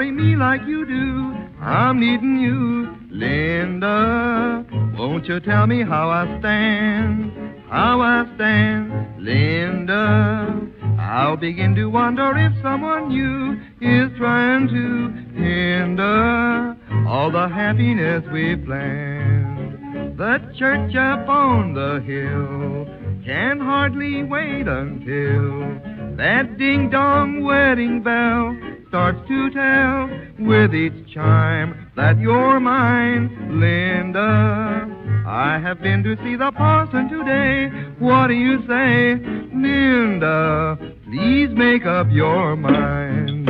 worry me like you do. I'm needing you, Linda. Won't you tell me how I stand? How I stand, Linda. I'll begin to wonder if someone new is trying to hinder all the happiness we planned. The church up on the hill can hardly wait until that ding-dong wedding bell starts to tell with each chime that you're mine, Linda. I have been to see the parson today. What do you say, Linda? Please make up your mind.